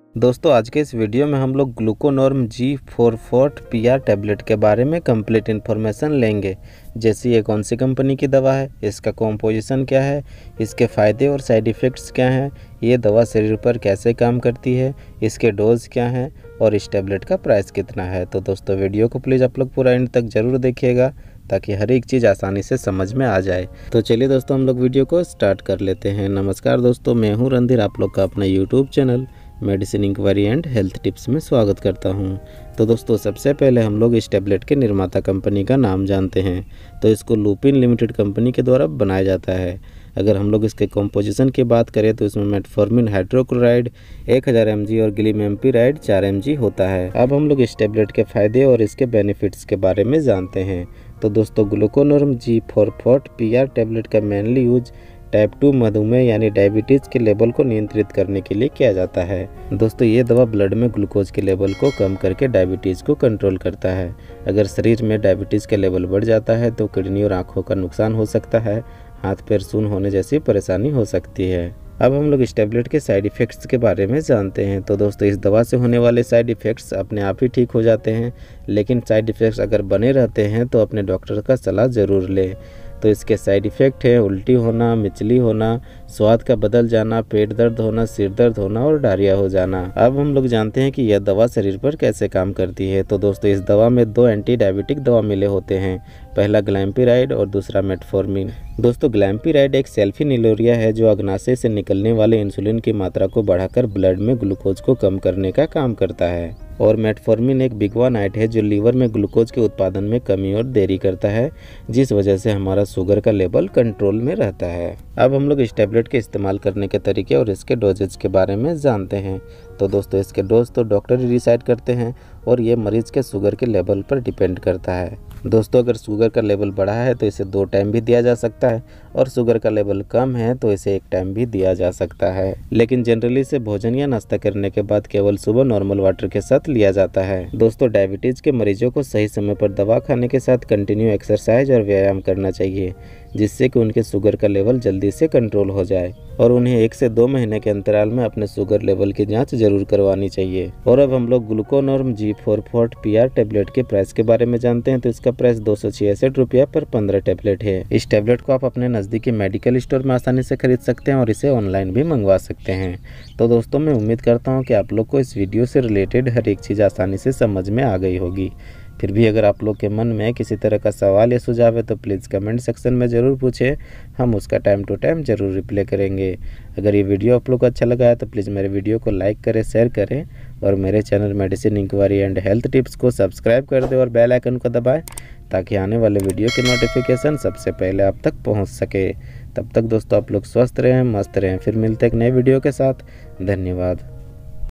दोस्तों आज के इस वीडियो में हम लोग ग्लूकोनॉर्म G4 पीआर टैबलेट के बारे में कंप्लीट इन्फॉर्मेशन लेंगे। जैसे ये कौन सी कंपनी की दवा है, इसका कॉम्पोजिशन क्या है, इसके फ़ायदे और साइड इफ़ेक्ट्स क्या हैं, ये दवा शरीर पर कैसे काम करती है, इसके डोज क्या हैं और इस टैबलेट का प्राइस कितना है। तो दोस्तों वीडियो को प्लीज़ आप लोग पूरा एंड तक ज़रूर देखिएगा ताकि हर एक चीज़ आसानी से समझ में आ जाए। तो चलिए दोस्तों हम लोग वीडियो को स्टार्ट कर लेते हैं। नमस्कार दोस्तों, मैं हूँ रणधीर, आप लोग का अपना YouTube channel medicine inquiry and health tips में स्वागत करता हूं। तो दोस्तों सबसे पहले हम लोग इस टैबलेट के निर्माता कंपनी का नाम जानते हैं। तो इसको लुपिन लिमिटेड कंपनी के द्वारा बनाया जाता है। अगर हम लोग इसके कंपोजिशन की बात करें तो इसमें मेटफॉर्मिन हाइड्रोक्लोराइड 1000 mg और ग्लीमेम्पिराइड 4 mg होता है। अब हम लोग इस टैबलेट के फ़ायदे और इसके बेनिफिट्स के बारे में जानते हैं। तो दोस्तों ग्लूकोनॉर्म G4 पीआर टैबलेट का मेनली यूज टाइप 2 मधुमेह यानी डायबिटीज़ के लेवल को नियंत्रित करने के लिए किया जाता है। दोस्तों ये दवा ब्लड में ग्लूकोज के लेवल को कम करके डायबिटीज़ को कंट्रोल करता है। अगर शरीर में डायबिटीज़ का लेवल बढ़ जाता है तो किडनी और आँखों का नुकसान हो सकता है, हाथ पैर सून होने जैसी परेशानी हो सकती है। अब हम लोग इस टैबलेट के साइड इफ़ेक्ट्स के बारे में जानते हैं। तो दोस्तों इस दवा से होने वाले साइड इफ़ेक्ट्स अपने आप ही ठीक हो जाते हैं, लेकिन साइड इफ़ेक्ट्स अगर बने रहते हैं तो अपने डॉक्टर का सलाह ज़रूर लें। तो इसके साइड इफ़ेक्ट है उल्टी होना, मिचली होना, स्वाद का बदल जाना, पेट दर्द होना, सिर दर्द होना और डायरिया हो जाना। अब हम लोग जानते हैं कि यह दवा शरीर पर कैसे काम करती है। तो दोस्तों इस दवा में 2 एंटी डायबिटिक दवा मिले होते हैं, पहला ग्लैम्पिराइड और दूसरा मेटफॉर्मिन। दोस्तों ग्लैम्पिराइड एक सेल्फिनिलोरिया है जो अग्नाशय से निकलने वाले इंसुलिन की मात्रा को बढ़ाकर ब्लड में ग्लूकोज को कम करने का काम करता है। और मेटफॉर्मिन एक बिग्वानाइट है जो लीवर में ग्लूकोज के उत्पादन में कमी और देरी करता है, जिस वजह से हमारा शुगर का लेवल कंट्रोल में रहता है। अब हम लोग इस टैबलेट के इस्तेमाल करने के तरीके और इसके डोजेज के बारे में जानते हैं। तो दोस्तों इसके डोज तो डॉक्टर ही डिसाइड करते हैं और ये मरीज़ के शुगर के लेवल पर डिपेंड करता है। दोस्तों अगर शुगर का लेवल बढ़ा है तो इसे 2 टाइम भी दिया जा सकता है और शुगर का लेवल कम है तो इसे 1 टाइम भी दिया जा सकता है। लेकिन जनरली इसे भोजन या नाश्ता करने के बाद केवल सुबह नॉर्मल वाटर के साथ लिया जाता है। दोस्तों डायबिटीज़ के मरीजों को सही समय पर दवा खाने के साथ कंटिन्यू एक्सरसाइज और व्यायाम करना चाहिए, जिससे कि उनके शुगर का लेवल जल्दी से कंट्रोल हो जाए और उन्हें 1 से 2 महीने के अंतराल में अपने शुगर लेवल की जांच जरूर करवानी चाहिए। और अब हम लोग ग्लूकोनॉर्म G4 पीआर टैबलेट के प्राइस के बारे में जानते हैं। तो इसका प्राइस 266 रुपया पर 15 टैबलेट है। इस टैबलेट को आप अपने नज़दीकी मेडिकल स्टोर में आसानी से खरीद सकते हैं और इसे ऑनलाइन भी मंगवा सकते हैं। तो दोस्तों मैं उम्मीद करता हूँ कि आप लोग को इस वीडियो से रिलेटेड हर एक चीज़ आसानी से समझ में आ गई होगी। फिर भी अगर आप लोग के मन में किसी तरह का सवाल या सुझाव है तो प्लीज़ कमेंट सेक्शन में ज़रूर पूछें, हम उसका टाइम टू टाइम ज़रूर रिप्लाई करेंगे। अगर ये वीडियो आप लोग को अच्छा लगा है तो प्लीज़ मेरे वीडियो को लाइक करें, शेयर करें और मेरे channel medicine inquiry and health tips को सब्सक्राइब कर दें और बेल आइकन को दबाएं ताकि आने वाले वीडियो की नोटिफिकेशन सबसे पहले आप तक पहुँच सके। तब तक दोस्तों आप लोग स्वस्थ रहें, मस्त रहें। फिर मिलते हैं एक नए वीडियो के साथ। धन्यवाद।